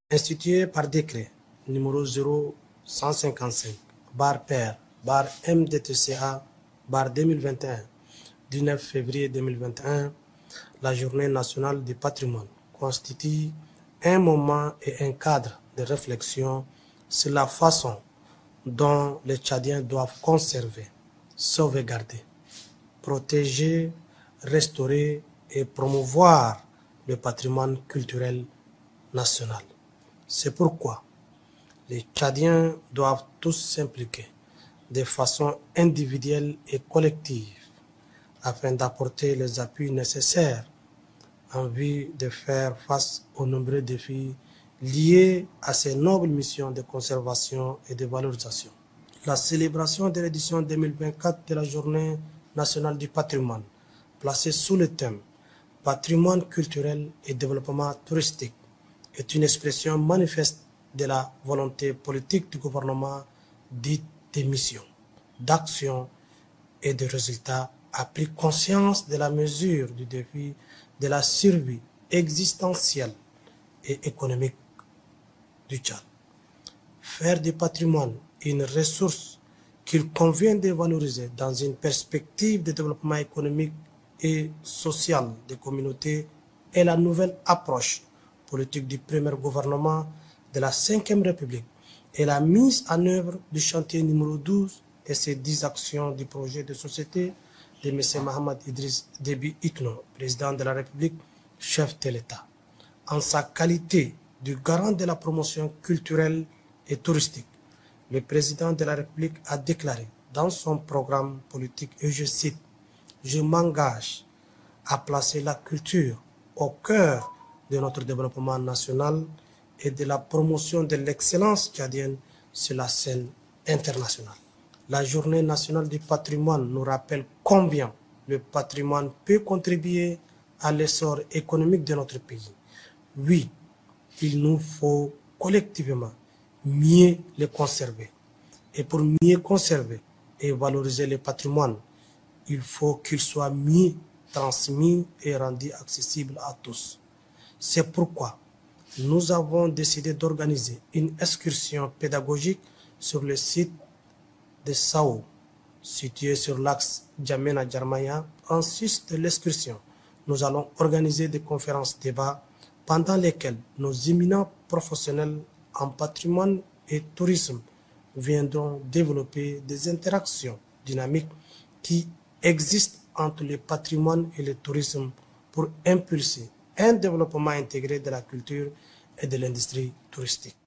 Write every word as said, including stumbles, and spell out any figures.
institué par décret numéro zéro cent cinquante-cinq, barre P R, barre M D T C A, barre deux mille vingt et un, dix-neuf février deux mille vingt et un, la Journée nationale du patrimoine constitue un moment et un cadre de réflexion sur la façon dont les Tchadiens doivent conserver, sauvegarder, protéger, restaurer et promouvoir le patrimoine culturel national. C'est pourquoi les Tchadiens doivent tous s'impliquer de façon individuelle et collective afin d'apporter les appuis nécessaires en vue de faire face aux nombreux défis liés à ces nobles missions de conservation et de valorisation. La célébration de l'édition deux mille vingt-quatre de la Journée nationale du patrimoine, placée sous le thème « Patrimoine culturel et développement touristique », est une expression manifeste de la volonté politique du gouvernement dite de mission, d'action et de résultats, a pris conscience de la mesure du défi de la survie existentielle et économique du Tchad. Faire du patrimoine une ressource qu'il convient de valoriser dans une perspective de développement économique et social des communautés est la nouvelle approche politique du premier gouvernement de la cinquième République et la mise en œuvre du chantier numéro douze et ses dix actions du projet de société de M. Mohamed Idriss Déby Itno, président de la République, chef de l'État. En sa qualité de garant de la promotion culturelle et touristique, le président de la République a déclaré dans son programme politique, et je cite, « Je m'engage à placer la culture au cœur de notre développement national et de la promotion de l'excellence tchadienne sur la scène internationale. » La Journée nationale du patrimoine nous rappelle combien le patrimoine peut contribuer à l'essor économique de notre pays. Oui, il nous faut collectivement mieux le conserver. Et pour mieux conserver et valoriser le patrimoine, il faut qu'il soit mieux transmis et rendu accessible à tous. C'est pourquoi nous avons décidé d'organiser une excursion pédagogique sur le site de Sao, situé sur l'axe Djamena-Djarmaya. En sus de l'excursion, nous allons organiser des conférences débats pendant lesquelles nos éminents professionnels en patrimoine et tourisme viendront développer des interactions dynamiques qui existent entre le patrimoine et le tourisme pour impulser un développement intégré de la culture et de l'industrie touristique.